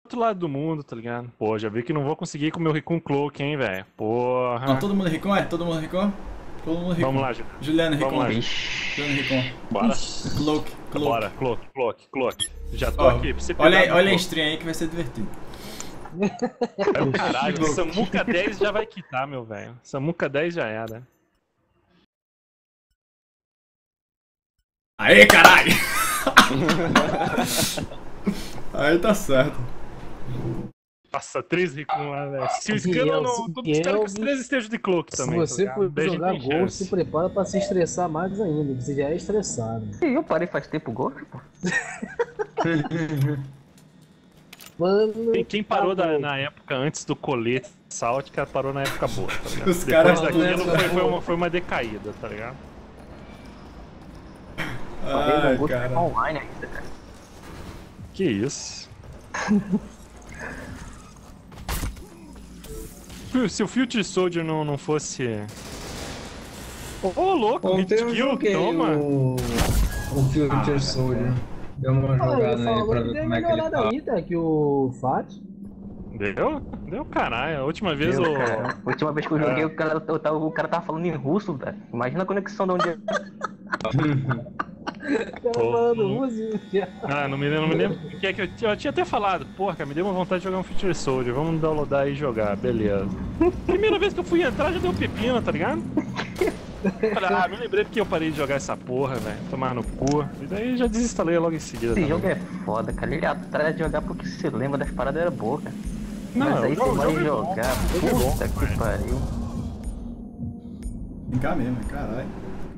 outro lado do mundo, tá ligado? Pô, já vi que não vou conseguir com o meu Ricon Cloak, hein, velho. Porra. Não, todo mundo Ricon, é? Todo mundo Ricon? Todo mundo Ricon. Vamos lá, Juliano. Juliano Vamos Ricon. lá, Juliano Ricon. Bora. Cloak, Cloak. Bora, Cloak. Já tô Ó, aqui pra você pegar. olha a stream aí que vai ser divertido. Caralho, o Samuca 10 já vai quitar, meu velho. Samuca 10 já era. Aê, caralho! Aí tá certo. Nossa, 3 Ricon lá, velho. Se o Scano não. Tô esperando que os 3 estejam de Cloak Se também. você tá for ligado? jogar Daí a gente tem Gol, chance. se prepara pra se estressar mais ainda, você já é estressado. Ih, eu parei faz tempo o Golf, pô. Mano, Quem parou tá bom. na época antes do colete Salt, cara, parou na época boa, tá ligado? Os Depois caras- daquilo foi uma decaída, tá ligado? Parei Ai, no Golf cara. online ainda, cara. Que isso? Se o Future Soldier não fosse. Ô, louco, hit Ontem eu kill, joguei toma! o Future Soldier. Deu uma Ah, jogada ele aí falou pra que ver deu como é que ele melhorada tá. aí, tá? Que o Fat. Deu? Deu caralho. A última vez Meu, o. cara, a última vez que eu joguei, o cara tava falando em russo, velho. Imagina a conexão de onde é. O cara Pô. falando russo. Ah, não me lembro. O que é que eu tinha até falado? Porra, cara, me deu uma vontade de jogar um Future Soldier. Vamos downloadar e jogar, beleza. Primeira vez que eu fui entrar já deu pepino, tá ligado? Falei, me lembrei porque eu parei de jogar essa porra, velho. Tomar no cu. E daí já desinstalei logo em seguida. Esse também. jogo é foda, cara. Ele atrás de jogar porque você lembra das paradas era boa, cara. Não, Mas aí o você vai jogo é bom, jogar, o jogo é bom, puta que mas- pariu. Vem cá mesmo, caralho.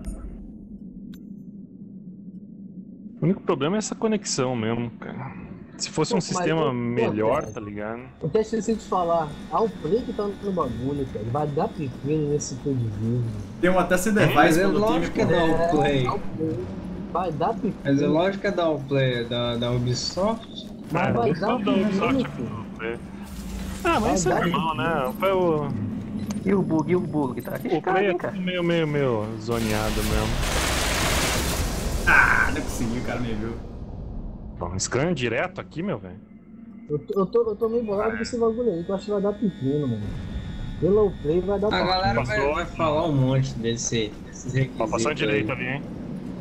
O único problema é essa conexão mesmo, cara. Se fosse um Mas, sistema pô, melhor, cara. tá ligado? Eu até esqueci de falar. Ah, o Play que tá no bagulho, cara. Vai dar pepino nesse Play de vídeo. Tem uma até se Mas device é pelo time, lógico que é pô. dar o play. Dá o Play. Vai dar pepino. Mas é lógico que é dar o play da Ubisoft. Mas vai dar pepino, filho. Ah, mas isso é Vai dar normal, né? Foi o E o bug, tá Play arriscado, é hein, cara. tudo meio zoneado mesmo. Ah, não é possível, o cara me viu. Bom, scan direto aqui, meu velho. Eu tô meio bolado com esse bagulho aí, que eu acho que vai dar pepino, mano. Pelo Play vai dar A galera Passou. vai falar um monte desses requisitos. Ó, passando direito aí. ali, hein?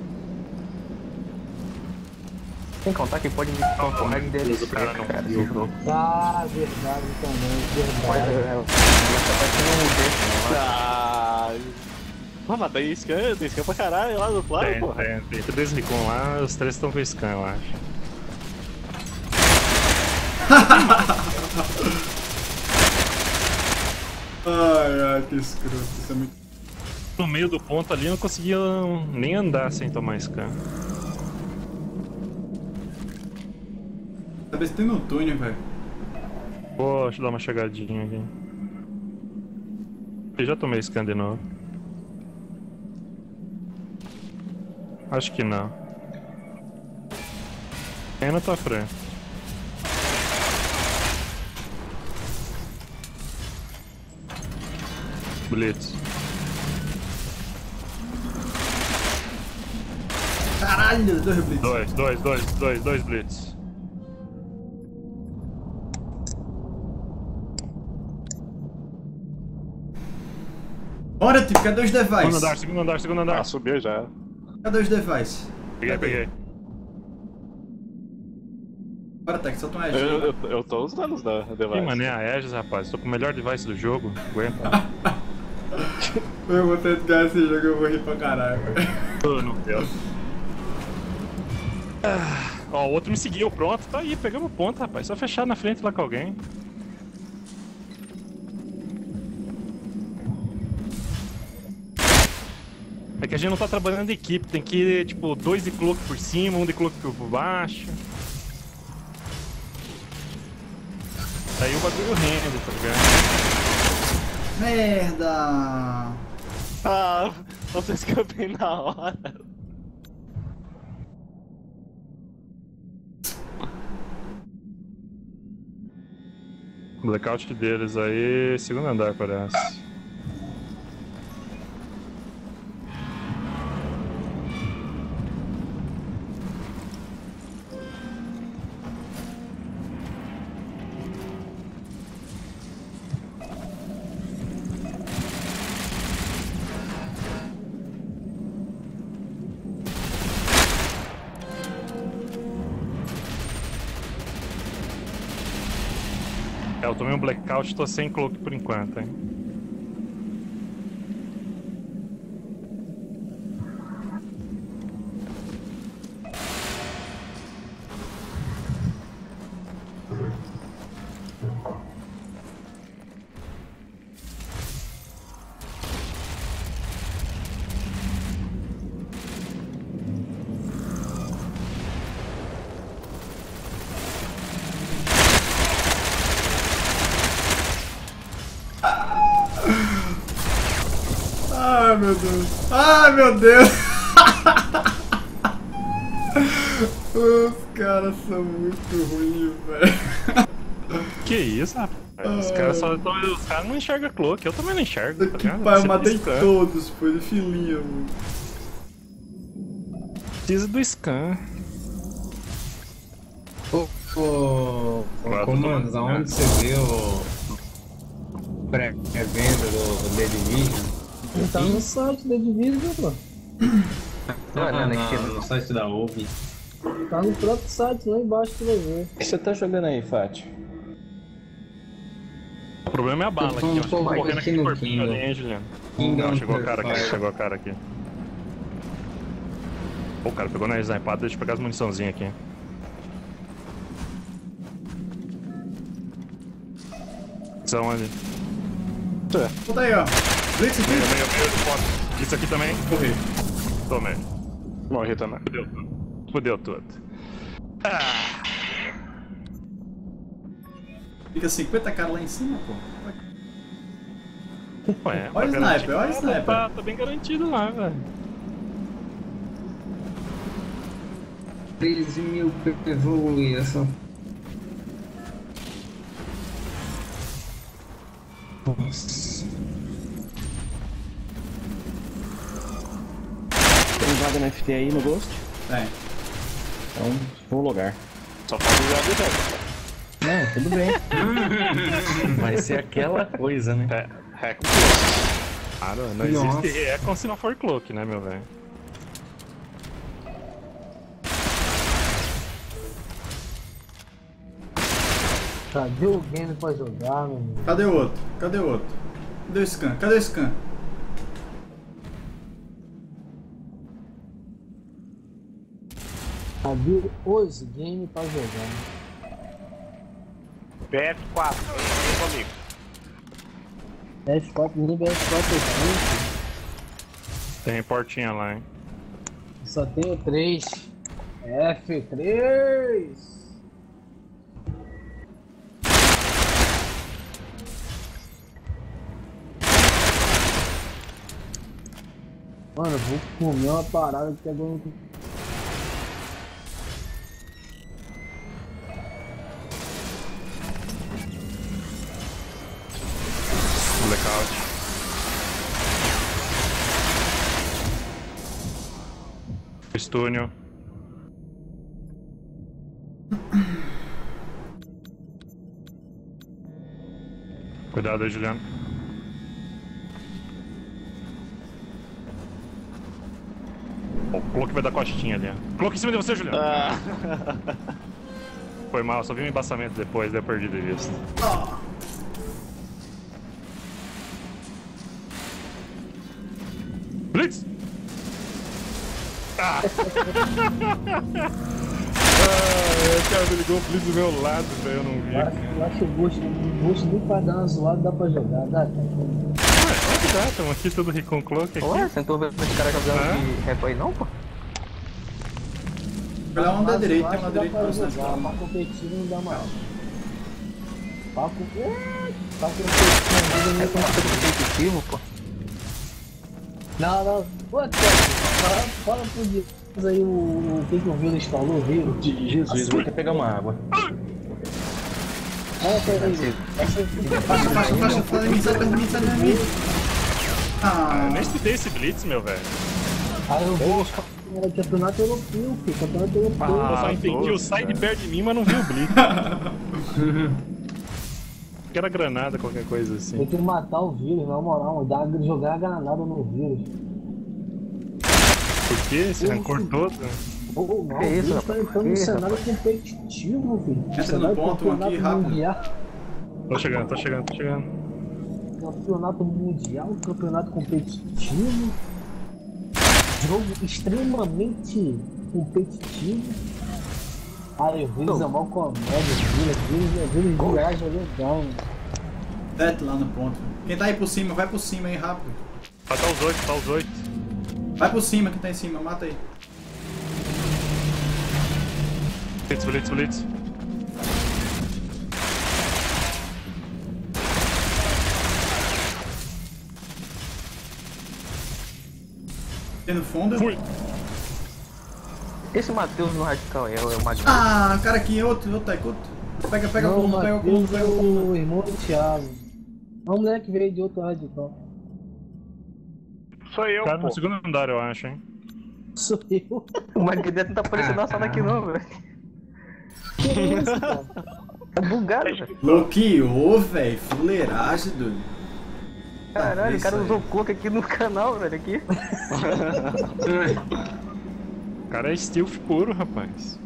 Sem contar que pode me dar um torneio de DLC, o cara não cara, viu. esse jogo. Tá, verdade também, Mas verdade. tá parecendo um desse, né? Ah, mas tem scan pra caralho lá do lado, porra. Tem 3 Recon lá, os 3 estão com scan, eu acho. Ai, que escroto. Isso é muito... No meio do ponto ali, eu não conseguia nem andar sem tomar scan. Sabe se tem no túnel, velho. Pô, deixa eu dar uma chegadinha aqui. Eu já tomei scan de novo. Acho que não. É na tua frente. Blitz. Caralho, dois blitz. Dois Blitz. Bora, tipo, cadê os device? Segundo andar. Ah, subiu já. Cadê os device? Peguei. Bora, Tex, solta um edge. Eu tô usando os da Ih, device. mano, é a Aegis, rapaz. Tô com o melhor device do jogo. Aguenta. Eu vou tentar esse jogo, eu vou rir pra caralho, velho. Oh, não deu. Ó, o outro me seguiu, pronto. Tá aí, pegamos ponto, rapaz. Só fechar na frente lá com alguém. É que a gente não tá trabalhando em equipe, tem que ir, tipo, 2 de cloak por cima, 1 de cloak por baixo. Aí o bagulho rende, tá ligado? Merda! Ah, você escapei na hora. Blackout deles aí, segundo andar parece. É, eu tomei um blackout e tô sem cloak por enquanto, hein. Ai, meu Deus. Ai, meu Deus. Os caras são muito ruins, velho. Que isso, rapaz? Os caras os caras não enxergam cloak, eu também não enxergo, tá Que ligado? pai, eu Você matei scan. todos, pô, de filinha, mano. Precisa do scan. Ô, Comandos, aonde você viu pré-venda do The Division? Ele tá no site da Division, pô. No site da UB. Tá no próprio site, lá embaixo tu vai ver. O que você tá jogando aí, Fati? O problema é a bala aqui, eu acho que eu tô correndo aqui no corpinho ali, hein, Juliano? Não, chegou o cara aqui, chegou o cara aqui. Pô, o cara pegou na snipada, deixa eu pegar as muniçãozinhas aqui. São onde? Volta aí, ó. Blitz aqui. Meio, isso aqui também? Corri. Tomei. Morri também. Fudeu tudo. Ah, Fica 50 caras lá em cima, pô. ué, Olha o sniper, olha o sniper. Tá bem garantido lá, velho. 13.000 PV essa. Nossa. Tem vaga no FT aí no Ghost? Tem. Então, vou logar. Só pode usar de resto. Não, tudo bem. Vai ser aquela coisa, né? Hack. Ah, não existe recon se não for cloak, né, meu velho? Cadê o game pra jogar, meu amigo? Cadê o outro? Cadê o outro? Cadê o scan? Cadê o scan? Cadê os games pra jogar? BF4, vem comigo. F4, nível F4 aqui. Tem portinha lá, hein? Só tenho 3. F3. Mano, eu vou comer uma parada que agora. Blackout. Estúnio. Cuidado aí, Juliano. O Cloak vai dar costinha ali, ó. Cloak em cima de você, Juliano. Foi mal, só vi um embaçamento depois, daí eu perdi de vista. Blitz! Ah! O cara me ligou o Blitz do meu lado, velho, eu não vi. Eu acho que o Ghost nem pra dar uma zoada dá pra jogar, dá. Ué, como que dá? Estamos aqui tudo Recon Cloak aqui. Ué, você não tô vendo esse cara jogando de rap aí não, pô? Olha um da direita, tem uma Acho que dá direita pra pra jogar, cima. pra competir não dá mais. Pra competir É competitivo, pô. não. Pô, fala pro Dias aí o que o Vila instalou, viu? Jesus, vou até pegar uma água. Fala pra ele. Faixa, fala em mim, sai de mim. Ah, eu Ah, nem estudei esse Blitz, meu velho. Aí eu vi era campeonato europeu, filho. Campeonato europeu. Eu só entendi o side perto de mim, mas não vi o Blitz. Que era granada, qualquer coisa assim. Tem que matar o vírus, na moral, jogar a granada no vírus. Por quê? Esse rancor todo? Pô, não, Que o isso, vírus tá rapaz? entrando no Que cenário competitivo, filho. Entra no Cenário ponto campeonato aqui, rápido. mundial. Tô chegando. Campeonato mundial, campeonato competitivo. Jogo extremamente competitivo. Aí Visa mal comédia, Visa viaja legal, mano. Sete lá no ponto. Quem tá aí por cima, vai por cima aí, rápido. Tá os 8. Vai por cima, quem tá em cima, mata aí. Blitz. Tem no fundo. Fui. Esse Matheus no radical é o Matheus. Ah, cara aqui, outro Taiko. Pega o combo, pega o combo. O irmão do Thiago. É um moleque que veio de outro radical. Sou eu, Cara pô. no segundo andar, eu acho, hein. Sou eu. O Magneto não tá aparecendo na sala aqui não, velho. Que isso, cara? É bugado, velho. Bloqueou, velho. Fuleiragem, doido. Caralho, o cara isso aí. usou coca aqui no canal, velho, aqui. O cara é stealth puro, rapaz.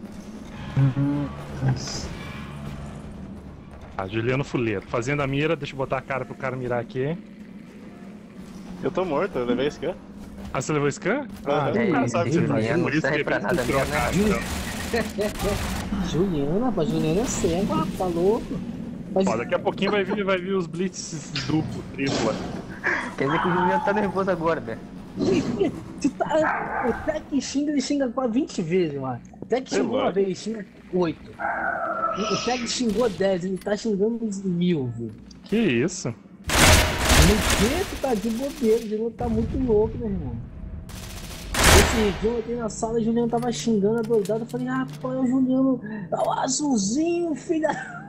Juliano Fuleiro. Fazendo a mira, deixa eu botar a cara pro cara mirar aqui. Eu tô morto, eu levei scan. Ah, você levou scan? Ah, É, o cara sabe que você Juliano, faz. Por isso serve que pra ele nada filtrou a mesmo, cara, então. Juliana, rapaz, Juliana é cega, tá louco. Mas, Ó, daqui a pouquinho vai vir os blitz duplo, tripla. Quer dizer que o Juliano tá nervoso agora, velho. se tá, o Tec xinga, ele xinga quase 20 vezes, mano. O Tec xingou uma vez, ele xinga 8. O Tec xingou 10, ele tá xingando 1000, velho. Que isso? No que tu tá de bobeira, o Juliano tá muito louco, meu irmão. Esse dia eu entrei na sala e o Juliano tava xingando, adoidado. Eu falei, rapaz, o Juliano é o azulzinho, filha.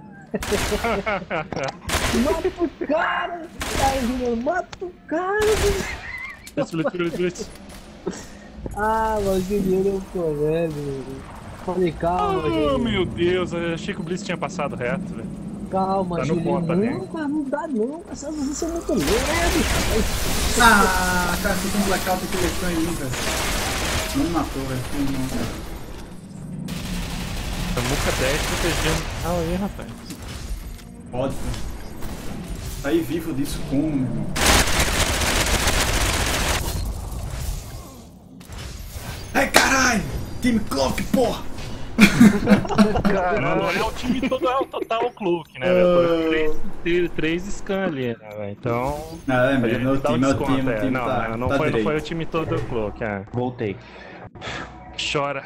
Mata o cara! Aí, Juliano, mata o cara! Blitz. Ah, mas o Juliano é um colega. Falei, calma, Oh, Juliano. meu Deus, eu achei que o blitz tinha passado reto, velho. Calma, Tá no Juliano. conta, né? Não, cara, não dá não. Essa azulzinha é muito leve. Ah, cara, tô com um blackout aqui aí, velho. Não me matou, velho. Não, cara. Samuca 10 protegendo. Ah, aí, rapaz. Pode, velho. Sair vivo disso como, meu irmão? Ai, caralho! Time Clock, porra! Não é o time todo, é o total Cloak, né, velho? Foram 3 scan ali, né, velho? Então. Ah, é a gente mesmo, meu dá um time, desconto, meu time não, tá, não tá foi direito. o time todo Cloak, é. Voltei. Chora.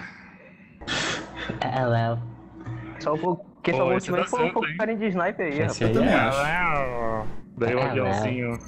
Só vou. Quem Pô, salvou o esse time dá aí foi certo, o hein? carinha de sniper aí, rapaz. Esse aí também é. acho. Daí o aviãozinho.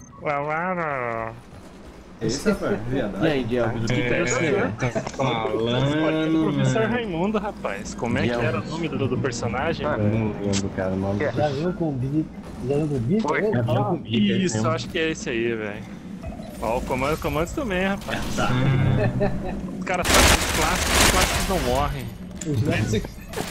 Esse, rapaz, E viadagem. aí, Diabo, do que você tá falando? Professor mano? Raimundo, rapaz. Como é que era o nome do personagem, Ah, velho? não lembro, cara. O nome Já viu com o bico? Já viu com o bico? Foi. né? Já viu com bico, Isso, esse acho que é esse aí, velho. Ó, o comandos também, rapaz. Os caras sabem os clássicos não morrem. Os nossos-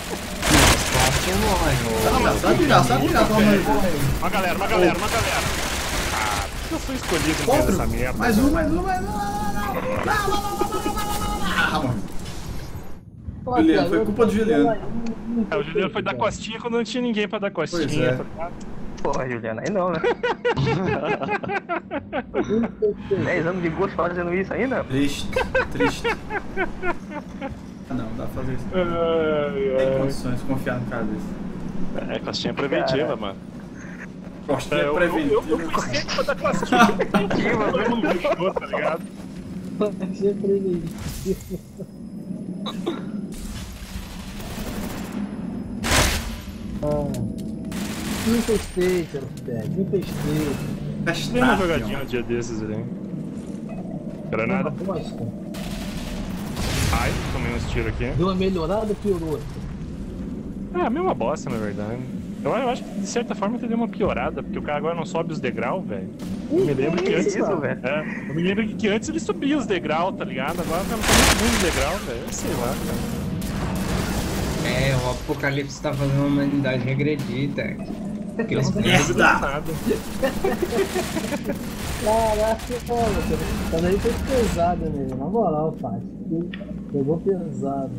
Sabe virar, toma aí. Uma galera. Ah, por que eu sou escolhido no meio Outro. dessa merda? Mais um. Olha, Juliano, foi eu- culpa do Juliano. É, o Juliano foi dar costinha quando não tinha ninguém pra dar Pois costinha, é. tá ligado? Porra, Juliano, aí não, né? 10 anos de gosto fazendo isso ainda? Triste. Ah, não dá pra fazer isso. Ai, Tem ai. condições de confiar no cara desse. É costinha preventiva, mano. Costinha Eu preventiva. fui sempre pra dar costinha preventiva, todo mundo gostou, tá ligado? Achei preventivo. Não festei, seu Pé, não festei. Dei uma jogadinha um dia desses ali. Granada. Bosta. Ai, tomei uns tiros aqui. Deu uma melhorada ou piorou? É a mesma bosta, na verdade. Eu acho que de certa forma ele deu uma piorada, porque o cara agora não sobe os degraus, velho. Eu me lembro que antes. Isso, velho. Eu me lembro que antes ele subia os degraus, tá ligado? Agora o cara não tá nem subindo os degraus, velho. Eu sei lá, cara. É, o Apocalipse tá fazendo a humanidade regredir, tá? Aqueles Merda! Nada. Caraca, olha, tá daí foi pesado mesmo, na moral, pai. Pegou pesado.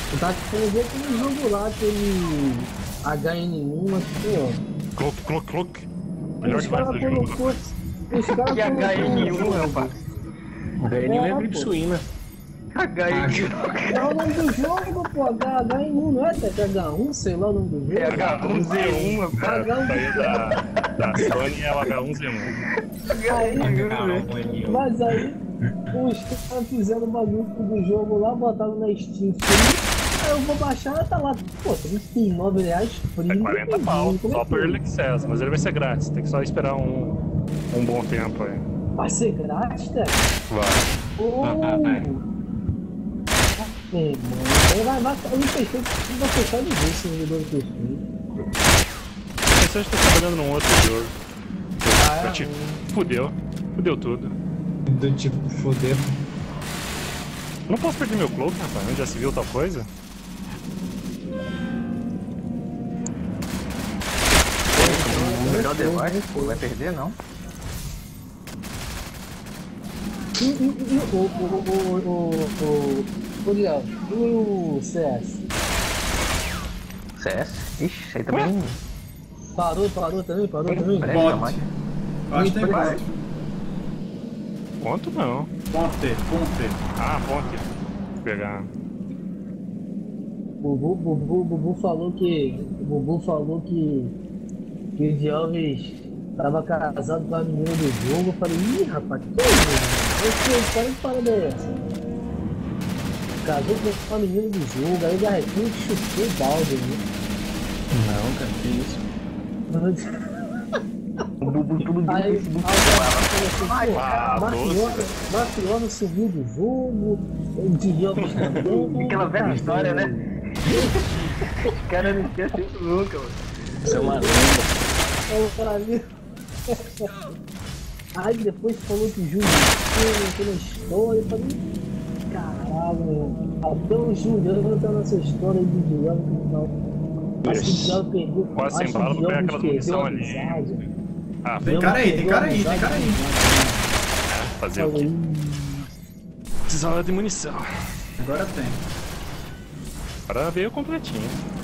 Eu tava querendo ver aquele jogo lá, aquele HN1, mas pô. Clock. Melhor Os demais caras do jogo. colocou. Os caras Que HN1, rapaz. HN1 é pô. gripe suína. HN1. É o nome do jogo, pô. HN1, não é? H1, sei lá o nome do jogo. É H1Z1, rapaz. Saiu da Sony é o H1Z1. Aí, mas aí, os caras fizeram o bagulho do jogo lá, botaram na Steam Free. Aí eu vou baixar, tá lá, pô, R$39 free. É 40 pau, como é só que por é? Early Access, mas ele vai ser grátis, tem que só esperar um bom tempo aí. Vai ser grátis, cara? Vai. Oh. Mano, eu não pensei que vai fechar de vez esse servidor do PC. Pensei que tá trabalhando num outro jogo. Ah, Tipo, fudeu tudo. Do tipo, foder. Não posso perder meu cloak, rapaz, onde já se viu tal coisa? O melhor device, pô, vai perder não. Ô, Léo, e o CS? CS? Ixi, aí também. Parou também? Presta Bot. mais. Eu acho que tem bot. Ponto não. Ponte. Ah, ponte. Vou pegar. O Bubu falou que o Dialves tava casado com a menina do jogo. Eu falei, ih, rapaz, que é isso? Que parada é essa? Casou com a menina do jogo, aí de repente chutou o balde, né? Não, cara, que isso. O Bubu tudo bem no Aí, Facebook. Mafiona subiu do jogo, o Dialves também. Aquela velha história, né? Os caras não esquecem isso nunca, mano. Isso é uma lenda. Aí depois falou que o Juliano entrou na história. Eu falei, caralho, até o Juliano tá nessa história de Dialves que não. Acho que o Dialves perdeu. Quase sem bala pra pegar aquela munição ali. Ah, Tem cara aí. fazer o quê? Precisava de munição. Agora tem. Agora veio completinho.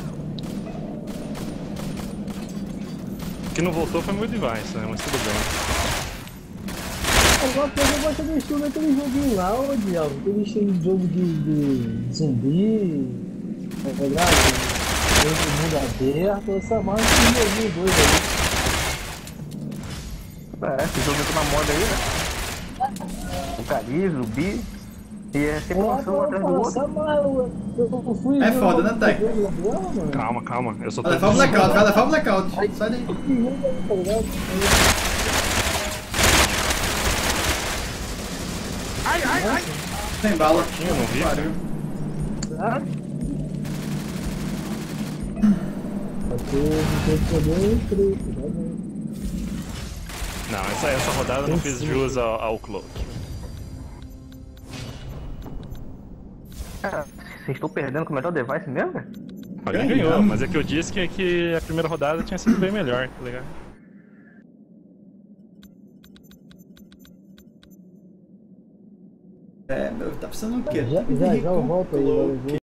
O que não voltou foi meu device, né? Mas tudo bem. Agora eu gosto de estilo daquele joguinho lá, ô Dialves. Aquele estilo de jogo de zumbi. É verdade? Mundo aberto, essa marca de joguinho doido aí. Esse jogo tá na moda aí, né? O Cariz, o Bi. E é sempre lançando um atrás do outro. É foda, né, Tec? Calma, eu só tô. Vai levar o blackout. Sai daí. Ai! Tem bala. Eu não vi. Pariu. Não, essa rodada eu não fiz jus ao cloak. Cara, vocês estão perdendo com o melhor device mesmo, velho? Alguém ganhou, mas é que eu disse que a primeira rodada tinha sido bem melhor, tá ligado? É, meu, tá precisando o quê? Já eu volto aí,